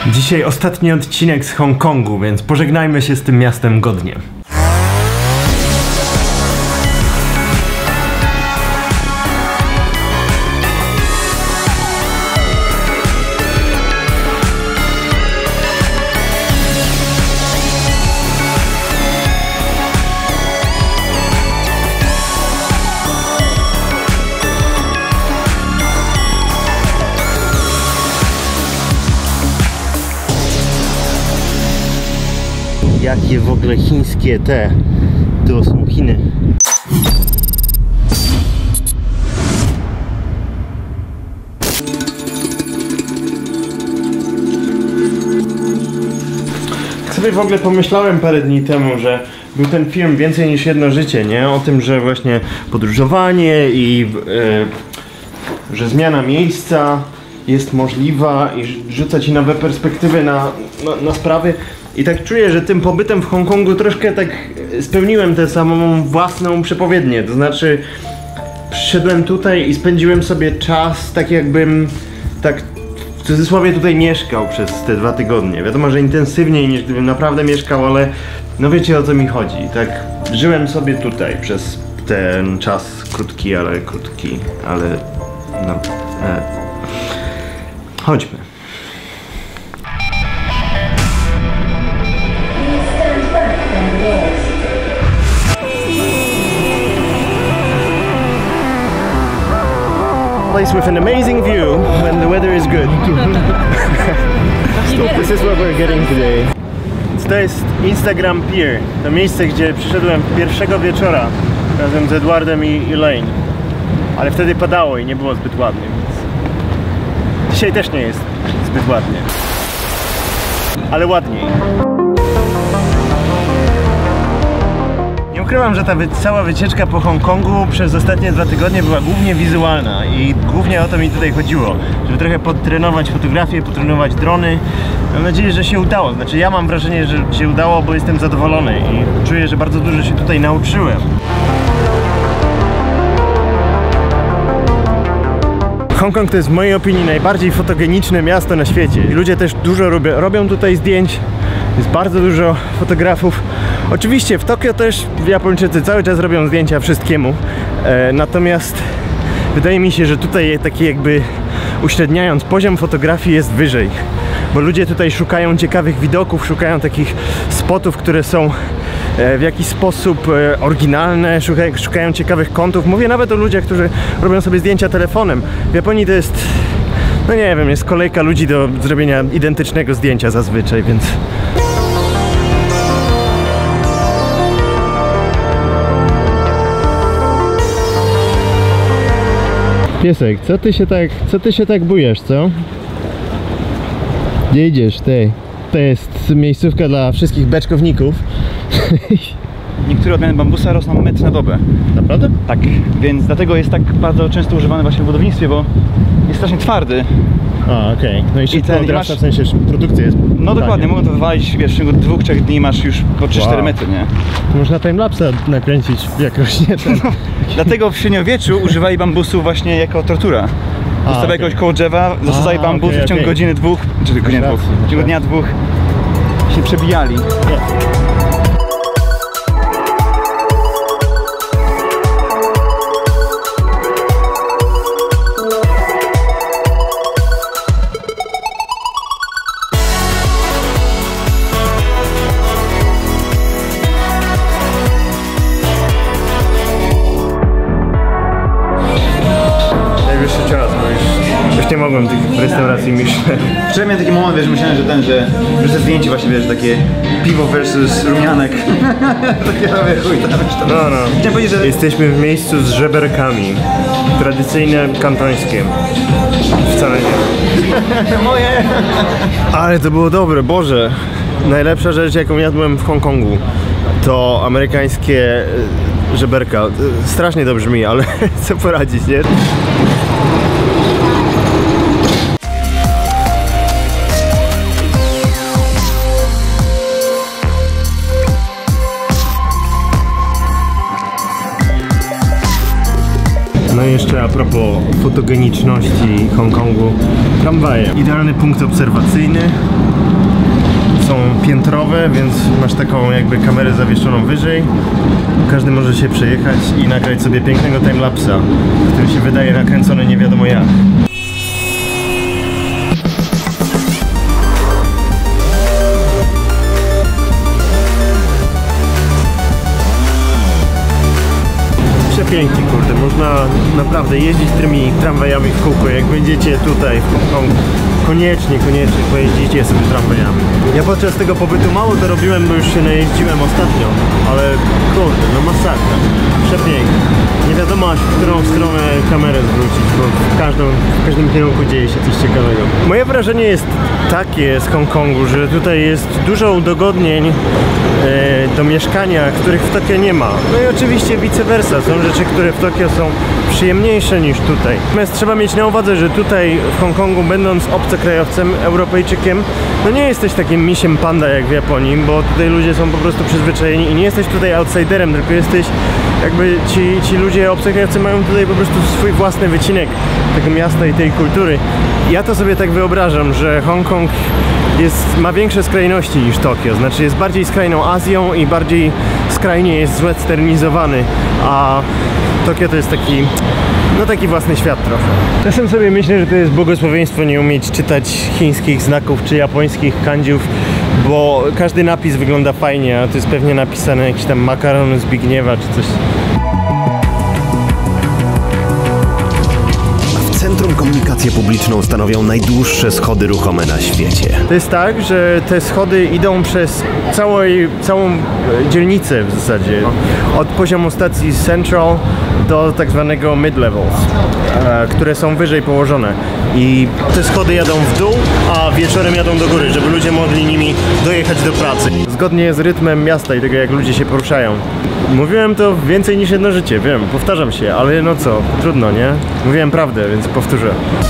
Dzisiaj ostatni odcinek z Hongkongu, więc pożegnajmy się z tym miastem godnie. Jakie w ogóle chińskie te, to są Chiny. Sobie w ogóle pomyślałem parę dni temu, że był ten film Więcej niż jedno życie, nie? O tym, że właśnie podróżowanie i że zmiana miejsca jest możliwa i rzuca ci nowe perspektywy na sprawy. I tak czuję, że tym pobytem w Hongkongu troszkę tak spełniłem tę samą własną przepowiednię. To znaczy przyszedłem tutaj i spędziłem sobie czas tak jakbym tak w cudzysłowie tutaj mieszkał przez te 2 tygodnie. Wiadomo, że intensywniej niż gdybym naprawdę mieszkał, ale no wiecie o co mi chodzi. Tak żyłem sobie tutaj przez ten czas krótki, ale no chodźmy. Place with an amazing view when the weather is good. This is what we're getting today. To jest Instagram Pier, to miejsce, gdzie przyszedłem pierwszego wieczora razem z Edwardem i Elaine. Ale wtedy padało i nie było zbyt ładnie, więc dzisiaj też nie jest zbyt ładnie. Ale ładniej. Nie ukrywam, że ta cała wycieczka po Hongkongu przez ostatnie 2 tygodnie była głównie wizualna i głównie o to mi tutaj chodziło, żeby trochę podtrenować fotografię, potrenować drony. Mam nadzieję, że się udało. Znaczy ja mam wrażenie, że się udało, bo jestem zadowolony i czuję, że bardzo dużo się tutaj nauczyłem. Hongkong to jest w mojej opinii najbardziej fotogeniczne miasto na świecie. I ludzie też dużo robią tutaj zdjęć. Jest bardzo dużo fotografów. Oczywiście w Tokio też Japończycy cały czas robią zdjęcia wszystkiemu. Natomiast wydaje mi się, że tutaj taki jakby uśredniając poziom fotografii jest wyżej. Bo ludzie tutaj szukają ciekawych widoków, szukają takich spotów, które są w jakiś sposób oryginalne, szukają ciekawych kątów. Mówię nawet o ludziach, którzy robią sobie zdjęcia telefonem. W Japonii to jest, no nie wiem, jest kolejka ludzi do zrobienia identycznego zdjęcia zazwyczaj, więc... Piesek, co ty się tak bujesz, co? Gdzie idziesz, ty? To jest miejscówka dla wszystkich beczkowników. Niektóre odmiany bambusa rosną metr na dobę. Naprawdę? Tak, więc dlatego jest tak bardzo często używany właśnie w budownictwie, bo jest strasznie twardy. A, okej. No i szybko odrasta, w sensie produkcja jest... No dokładnie, mogą to wywalić, wiesz, w ciągu 2-3 dni masz już po 3-4 metry, nie? To można timelapsa nakręcić jakoś, nie? No, dlatego w średniowieczu używali bambusu właśnie jako tortura. Zostawia jakiegoś koło drzewa, zasadzali bambus i w ciągu godziny 2, czy godziny 2, w ciągu dnia 2 się przebijali. Nie mogłem tych restauracji Michelin. Wczoraj miałem taki moment, wiesz, myślałem, że te zdjęcie właśnie, wiesz, takie piwo versus rumianek. Takie robię chuj, tam wiesz, to... No. Chciałem powiedzieć, że... Jesteśmy w miejscu z żeberkami. Tradycyjne kantońskie. Wcale nie. Moje! Ale to było dobre, Boże. Najlepsza rzecz, jaką jadłem w Hongkongu, to amerykańskie żeberka. Strasznie to brzmi, ale co poradzić, nie? No i jeszcze propos fotogeniczności Hongkongu, tramwaje. Idealny punkt obserwacyjny. Są piętrowe, więc masz taką jakby kamerę zawieszoną wyżej. Każdy może się przejechać i nagrać sobie pięknego timelapsa, który się wydaje nakręcony nie wiadomo jak. Przepięknie, kurde, można naprawdę jeździć tymi tramwajami w kółko. Jak będziecie tutaj w Hongkongu, koniecznie pojeździcie sobie tramwajami. Ja podczas tego pobytu mało to robiłem, bo już się najeździłem ostatnio, ale kurde, no masakra. Przepięknie. Nie wiadomo aż w którą stronę kamerę zwrócić, bo w każdym kierunku dzieje się coś ciekawego. Moje wrażenie jest takie z Hongkongu, że tutaj jest dużo udogodnień do mieszkania, których w Tokio nie ma. No i oczywiście vice versa, są rzeczy, które w Tokio są przyjemniejsze niż tutaj. Natomiast trzeba mieć na uwadze, że tutaj w Hongkongu, będąc obcokrajowcem, Europejczykiem, no nie jesteś takim misiem panda jak w Japonii, bo tutaj ludzie są po prostu przyzwyczajeni i nie jesteś tutaj outsiderem, tylko jesteś jakby ci ludzie obcokrajowcy mają tutaj po prostu swój własny wycinek tego miasta i tej kultury. Ja to sobie tak wyobrażam, że Hongkong ma większe skrajności niż Tokio, znaczy jest bardziej skrajną Azją i bardziej skrajnie jest zwesternizowany, a Tokio to jest taki własny świat trochę. Czasem sobie myślę, że to jest błogosławieństwo nie umieć czytać chińskich znaków czy japońskich kandziów, bo każdy napis wygląda fajnie, a to jest pewnie napisane jakiś tam makaron Zbigniewa czy coś. Centrum Komunikację Publiczną stanowią najdłuższe schody ruchome na świecie. To jest tak, że te schody idą przez całą dzielnicę w zasadzie. Od poziomu stacji Central do tak zwanego mid-levels, które są wyżej położone. I te schody jadą w dół, a wieczorem jadą do góry, żeby ludzie mogli nimi dojechać do pracy. Zgodnie z rytmem miasta i tego, jak ludzie się poruszają. Mówiłem to więcej niż jedno życie, wiem, powtarzam się, ale no co, trudno, nie? Mówiłem prawdę, więc powtórzę.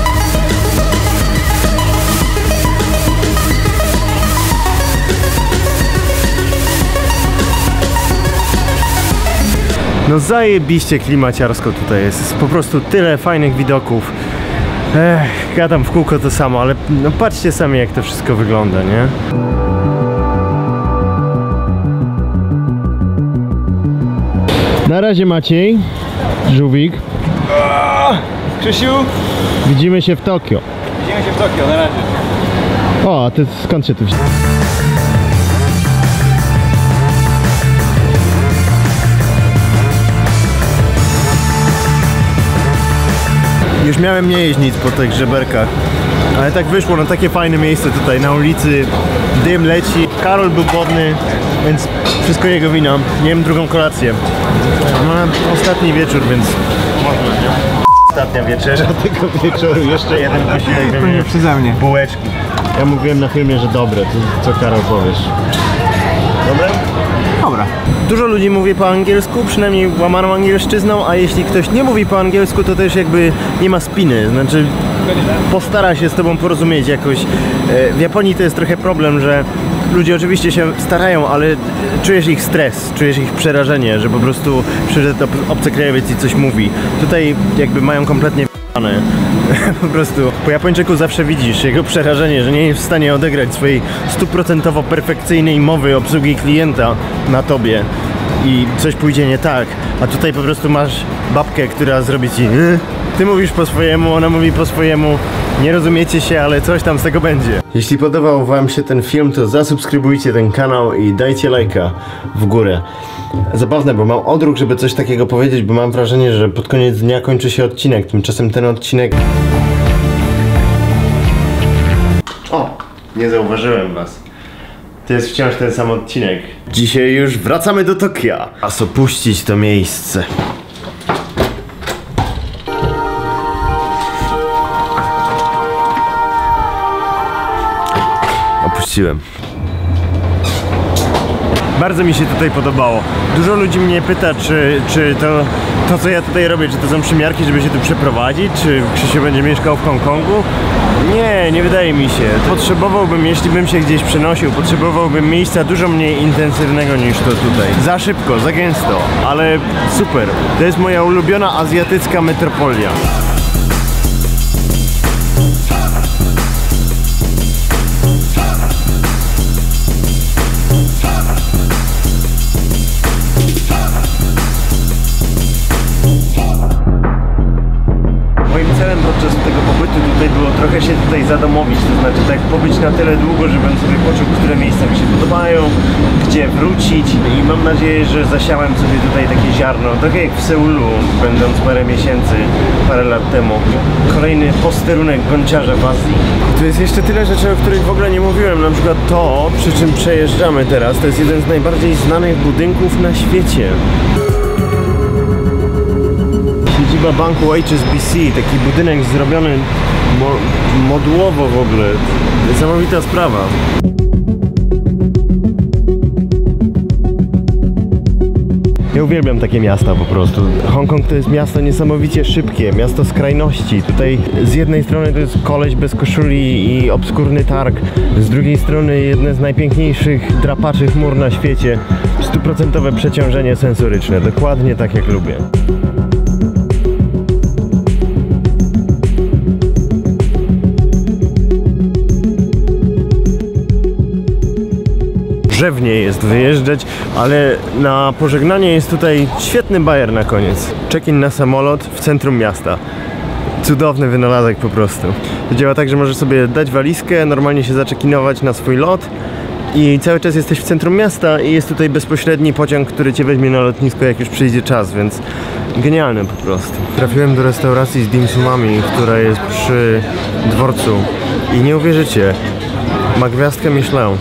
No zajebiście klimaciarsko tutaj jest po prostu tyle fajnych widoków. Gadam w kółko to samo, ale no patrzcie sami jak to wszystko wygląda, nie? Na razie Maciej, Żółwik. Krzysiu! Widzimy się w Tokio. Widzimy się w Tokio, na razie. O, a ty skąd się tu wziąłeś? Już miałem nie jeść nic po tych żeberkach, ale tak wyszło na takie fajne miejsce tutaj na ulicy, dym leci, Karol był głodny, więc wszystko jego wina, jem drugą kolację. No, ostatni wieczór, więc można, nie? Ostatnia wieczerza tego wieczoru, jeszcze jeden posiłek, Nie przeze mnie. bułeczki. Ja mówiłem na filmie, że dobre, to co Karol powiesz? Dobre? Dobra. Dużo ludzi mówi po angielsku, przynajmniej łamaną angielszczyzną, a jeśli ktoś nie mówi po angielsku, to też jakby nie ma spiny, znaczy postara się z tobą porozumieć jakoś. W Japonii to jest trochę problem, że ludzie oczywiście się starają, ale czujesz ich stres, czujesz ich przerażenie, że po prostu przyszedł obcokrajowiec i coś mówi. Tutaj jakby mają kompletnie po prostu po Japończyku zawsze widzisz jego przerażenie, że nie jest w stanie odegrać swojej 100% perfekcyjnej mowy obsługi klienta na tobie i coś pójdzie nie tak, a tutaj po prostu masz babkę, która zrobi ci ty mówisz po swojemu, ona mówi po swojemu, nie rozumiecie się, ale coś tam z tego będzie. Jeśli podobał wam się ten film, to zasubskrybujcie ten kanał i dajcie lajka w górę. Zabawne, bo mam odruch, żeby coś takiego powiedzieć, bo mam wrażenie, że pod koniec dnia kończy się odcinek. Tymczasem ten odcinek... O! Nie zauważyłem was. To jest wciąż ten sam odcinek. Dzisiaj już wracamy do Tokia. Czas opuścić to miejsce. Opuściłem. Bardzo mi się tutaj podobało. Dużo ludzi mnie pyta, czy to co ja tutaj robię, czy to są przymiarki, żeby się tu przeprowadzić, czy Krzysiu będzie mieszkał w Hongkongu? Nie wydaje mi się. Potrzebowałbym, jeśli bym się gdzieś przenosił, potrzebowałbym miejsca dużo mniej intensywnego niż to tutaj. Za szybko, za gęsto, ale super. To jest moja ulubiona azjatycka metropolia. Moim celem podczas tego pobytu tutaj było trochę się tutaj zadomowić, to znaczy tak pobyć na tyle długo, żebym sobie poczuł, które miejsca mi się podobają, gdzie wrócić i mam nadzieję, że zasiałem sobie tutaj takie ziarno, trochę jak w Seulu, będąc parę miesięcy, parę lat temu. Kolejny posterunek gąciarza w Azji. Tu jest jeszcze tyle rzeczy, o których w ogóle nie mówiłem, na przykład to, przy czym przejeżdżamy teraz, to jest jeden z najbardziej znanych budynków na świecie. Siedziba banku HSBC, taki budynek zrobiony modułowo w ogóle. Niesamowita sprawa. Ja uwielbiam takie miasta po prostu. Hongkong to jest miasto niesamowicie szybkie, miasto skrajności. Tutaj z jednej strony to jest koleś bez koszuli i obskurny targ, z drugiej strony jedne z najpiękniejszych drapaczy chmur na świecie. 100% przeciążenie sensoryczne, dokładnie tak jak lubię. Drzewnie jest wyjeżdżać, ale na pożegnanie jest tutaj świetny bajer na koniec. Check-in na samolot w centrum miasta. Cudowny wynalazek po prostu. To działa tak, że możesz sobie dać walizkę, normalnie się zaczekinować na swój lot i cały czas jesteś w centrum miasta i jest tutaj bezpośredni pociąg, który cię weźmie na lotnisko, jak już przyjdzie czas, więc genialne po prostu. Trafiłem do restauracji z dim sumami, która jest przy dworcu i nie uwierzycie, ma gwiazdkę Michelin.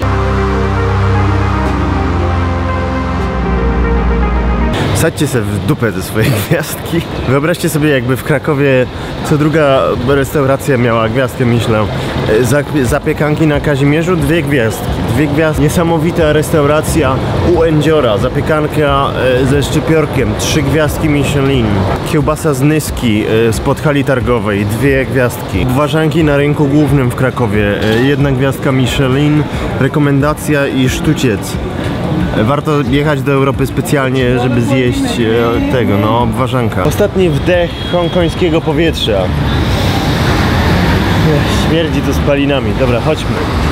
Wsadźcie sobie w dupę te swoje gwiazdki. Wyobraźcie sobie, jakby w Krakowie co druga restauracja miała gwiazdkę Michelin. Zapiekanki na Kazimierzu, 2 gwiazdki. 2 gwiazdki. Niesamowita restauracja u Endziora. Zapiekanka ze szczypiorkiem, 3 gwiazdki Michelin. Kiełbasa z Nyski spod hali targowej, 2 gwiazdki. Ważanki na rynku głównym w Krakowie, 1 gwiazdka Michelin. Rekomendacja i sztuciec. Warto jechać do Europy specjalnie, żeby zjeść tego, no, obwarzanka. Ostatni wdech hongkońskiego powietrza. Śmierdzi to spalinami. Dobra, chodźmy.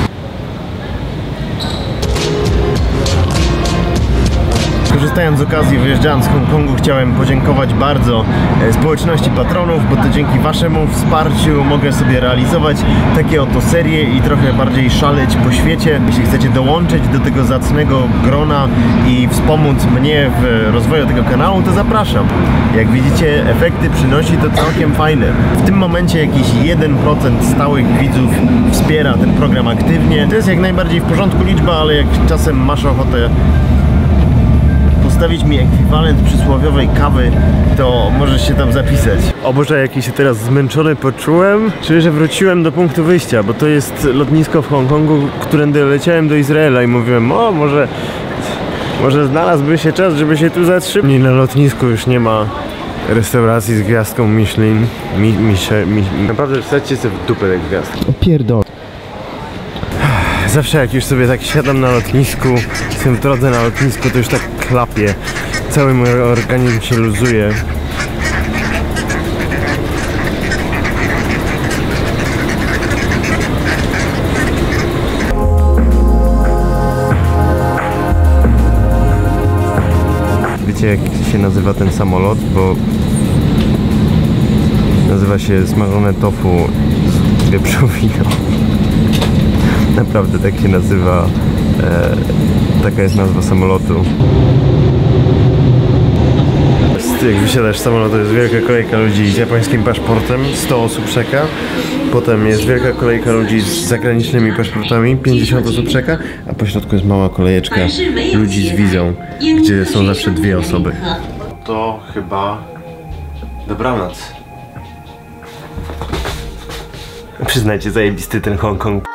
Korzystając z okazji, wyjeżdżając z Hongkongu, chciałem podziękować bardzo społeczności patronów, bo to dzięki waszemu wsparciu mogę sobie realizować takie oto serie i trochę bardziej szaleć po świecie. Jeśli chcecie dołączyć do tego zacnego grona i wspomóc mnie w rozwoju tego kanału, to zapraszam. Jak widzicie, efekty przynosi to całkiem fajne. W tym momencie jakiś 1% stałych widzów wspiera ten program aktywnie. To jest jak najbardziej w porządku liczba, ale jak czasem masz ochotę postawić mi ekwiwalent przysłowiowej kawy, to możesz się tam zapisać. O Boże, jaki się teraz zmęczony poczułem. Czuję, że wróciłem do punktu wyjścia, bo to jest lotnisko w Hongkongu, którędy leciałem do Izraela i mówiłem, o może znalazłby się czas, żeby się tu zatrzymać. Na lotnisku już nie ma restauracji z gwiazdką Michelin. Naprawdę wsadźcie sobie w dupę te gwiazdki. Pierdol. Zawsze jak już sobie tak siadam na lotnisku, jestem w drodze na lotnisku, to już tak klapie. Cały mój organizm się luzuje. Wiecie, jak się nazywa ten samolot? Bo nazywa się smażone tofu z wieprzowiną. Naprawdę tak się nazywa, taka jest nazwa samolotu. Jak wysiadasz z samolotu, jest wielka kolejka ludzi z japońskim paszportem, 100 osób czeka. Potem jest wielka kolejka ludzi z zagranicznymi paszportami, 50 osób czeka, a po środku jest mała kolejeczka ludzi z wizą, gdzie są zawsze 2 osoby. To chyba dobranoc. Przyznajcie, zajebisty ten Hongkong.